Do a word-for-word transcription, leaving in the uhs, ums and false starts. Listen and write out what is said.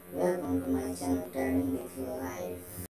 Welcome to my channel Turning with Your Life.